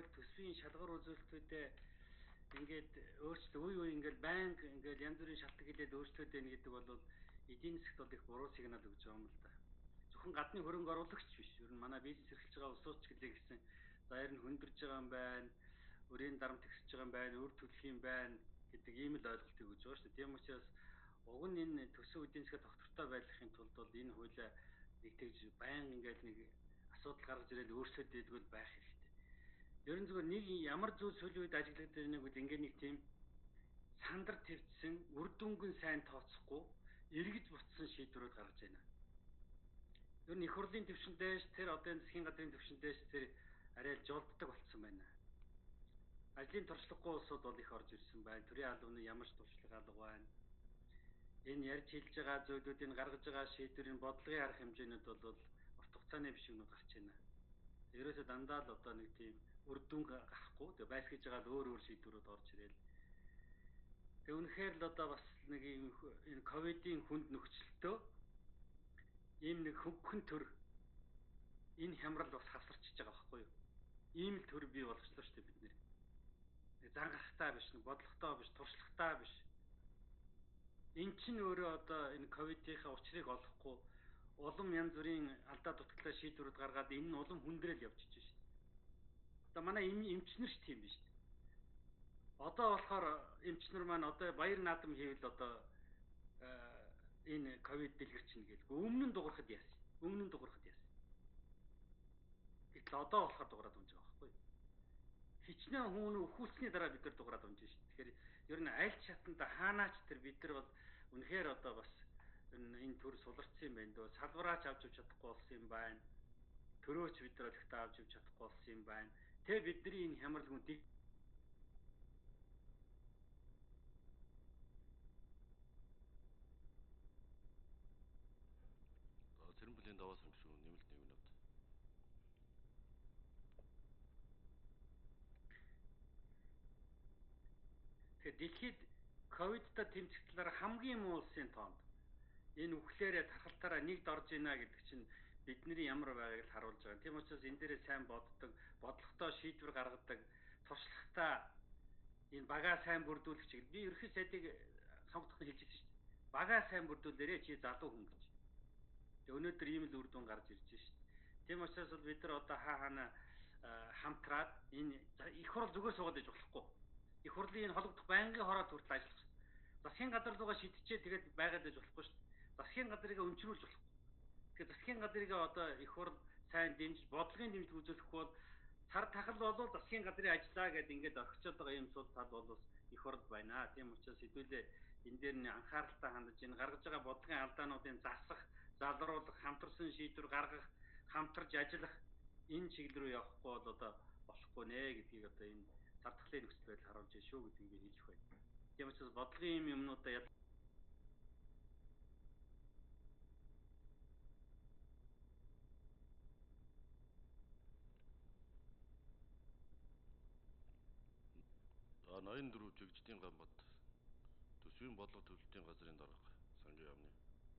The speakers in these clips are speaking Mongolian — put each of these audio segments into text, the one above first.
бол төсвийн шалгуур үзүүлэлтүүдээ ингээд өөрчлөлт үе үе ингээд байнга ингээд янз бүрийн шалтгаан хэлээд өөрчлөлт байна гэдэг бол эдийн засгт бол их буруу сигнал өгж байгаа юм л да. Зөвхөн гадны хөрөнгө оруулагч биш. Ер нь манай бизнес эрхэлж байгаа улсууч гэлээ гэсэн заяр нь хүндэрж байгаа юм байна. Өрийн дарамт ихсэж байгаа юм байна. Үр төлөх юм байна гэдэг ийм л ойлголтыг өгж байгаа шүү дээ. Тийм учраас уг нь энэ төсөв эдийн засгийн доктортой байхын тулд бол энэ хуулиа нэг тэгж байнга ингээд нэг асуудал гаргаж ирээд өөрчлөлт хийдгүүл байх хэрэгтэй. Ер нь зөвхөн нэг ямар зүйл сүүлийн үед ажиглагдаж байгааг бол ингээд нэг тийм сандар твцсэн, үр дүнгийн сайн тооцохгүй, эргэж буцсан шийдвэрүүд гаргаж байна. Ер нь их хурлын төвшин дээш тэр одоо энэ засгийн газрын төвшин дээш тэр арай жолддог болцсон байна. Ажлын туршлагагүй улсууд бол их орж ирсэн байна. Төрийн албаны ямар ч туршлага алга байна. Энэ ярьж хэлж байгаа зүйлүүдийг гаргаж байгаа шийдвэрийн бодлогын арга хэмжээнүүд бол урт хугацааны бишигнүүд гарч байна. Ерөөсөө дандаа л одоо нэг тийм үр дүн гарахгүй тэгээ байсгаж байгаа л өөр шийдвэрүүд орж ирээл. Тэгээ үнэхээр л одоо бас нэг юм энэ ковидын хүнд нөхцөлтөө ийм нэг хөнгөн төр энэ хямрал бас хасарчиж байгаа байхгүй юу? Ийм л төр бий болгочлоо шүү дээ бид нэр. Зангахтай биш, бодлоготой биш, туршлагатай биш. Эн чинь өөрөө одоо энэ ковидынхаа учрыг олохгүй улам янз бүрийн алдаа дутагдлаа шийдвэрүүд гаргаад энэ нь улам хүндрэл явчихж байна шүү дээ. Одоо манай эмчнэр ч тийм биш. Одоо болохоор эмчнэр маань одоо баяр наадам хийвэл одоо энэ ковид дэлгэрчнэ гэлгүй. Өмнө нь дуурахад яасан. Гэтэл одоо болохоор дуурайд унж байгаа байхгүй юу? Хичнээн хүн өхүүлсний дараа бид нар дуурайд унж шүү дээ. Тэгэхээр ер нь аль шатанда хаанаач тэр бид нар бол үнэхээр одоо бас энэ төр суларчсан юм байна дөө. Салбараач авч явж чадахгүй болсон юм байна. Төрөөч бид нар ихтэй авч явж чадахгүй болсон юм байна. Тэ бидний энэ хямрал хүндийг Цэрэн бүлийн даваас юм шүү. Нэмэлт нэг минут. Тэгэхээр дэлхийд ковидтай тэмцэх талаар хамгийн муу улсын тоонд энэ үхлээрээ тархалтаараа нэгд орж ийна гэдэг чинь бидний ямар байгааг л харуулж байгаа. Тийм учраас энэ дээрээ сайн боддог, бодлоготой шийдвэр гаргадаг, туршлагатай энэ багаа сайн бүрдүүлэх чиглэл. Би ерөнхий сайдыг сонгогдоход хэлж ирсэн шүү дээ. Багаа сайн бүрдүүлээрэ чи залуу хүн гэж. Тэгээ өнөөдөр ийм л үр дүн гарч ирж байна шүү дээ. Тийм учраас бол бид нар одоо хаана хамтраад энэ их хурл зүгээс суугаад иж болохгүй. Их хурлын энэ холбогдох байнгын хороо хүртэл ажиллах шүү. Засгийн газар руугаа шидчихээ тэгээд байгаад иж болохгүй шүү. Засгийн газрыг өмчрүүлж болохгүй. Тэгэхээр засгийн газрыг одоо их хурл сайн дэмжиж, бодлогын дэмжлэг үзүүлэх бол цар тахал болов засгийн газрын ажиллаа гэдээ ингээд орхичод байгаа юм сул тал бол их хурл байна. Тийм учраас хэдүүлээ энэ дээр нь анхааралтай хандаж энэ гаргаж байгаа бодлогын алдаануудыг засах, залруулах, хамтарсан шийдвэр гаргах, хамтарч ажиллах энэ чиглэл рүү явахгүй бол одоо болохгүй нэ гэдгийг одоо энэ цардахлын нөхцөл байдал харуулж байна шүү гэдгийг би хэлж байна. Тийм учраас бодлогын юм юмнуудаа Ноён 4 жигждийн гамбат төсвийн бодлого төлөлтийн газрын дарга сангийн яамны.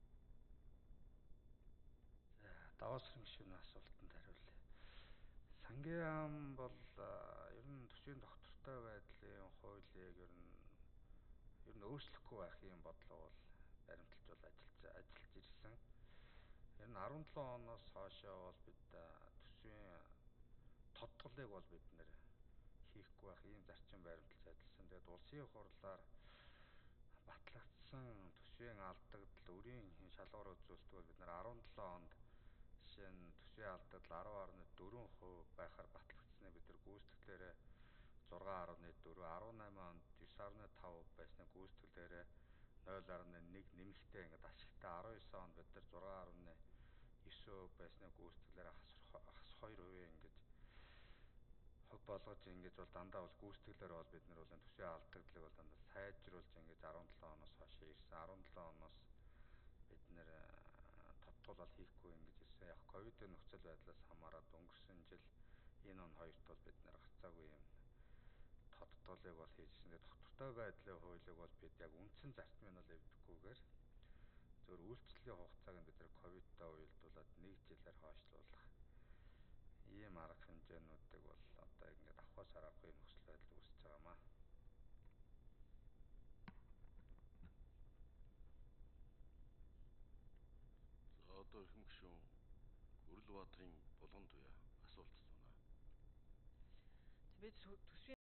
За даваас гишүүний асуултанд хариулъя. Сангийн яам бол ер нь төсвийн доктортой байдлын хуулийг ер нь өөрчлөхгүй байх юм бодлого бол баримталж бол ажиллаж ирсэн. Ер нь 17 оноос хойшоо бол бид төсвийн тодтголыг бол бид нэр хийхгүй байх ийм зарчим баримталж ажилласан. Тэгээд улсын хурлаар батлагдсан төсвийн алдагдал, өрийн шалгуур үзүүлэлт бол бид нэр 17 онд жишээ нь төсвийн алдагдал 10.4% байхаар батлагдсныг бид нар гүйцэтгэлээрээ 6.4, 18 онд 9.5 байсныг гүйцэтгэлээрээ 0.1 нэмэлтээ ингээд ашигтай 19 онд бид нар 6.9% байсныг гүйцэтгэлээрээ хасах 2% ингээд хөв болгож ингэж бол дандаа бол гүйцэтгэлээр бол бид нар бол төсвийн алдагдлыг бол дандаа сайжруулж ингэж 17 оноос хойш ирсэн. 17 оноос бид нэр тодтгол бол хийхгүй ингэж ирсэн. Яг ковидын нөхцөл байдлаас хамаарат өнгөрсөн жил энэ он хоёрт бол бид нэр гацаагүй юм тодтголыг бол хийжсэн. Тэгээд доктортой байдлын хуулийг бол бид яг үндсэн зарчмыг нь бол эвдэггүйгээр зөвхөн үйлчлэлийн хугацааг нь бид нэр ковидтой уялдуулаад 1 жилээр хойшлуулах ийм арга хэмжээнүүдийг бол одоо ингээд авах одоо эрхэм гишүүн Өрөлбаатрын булган туяа асуулт байна. Бид төсвийн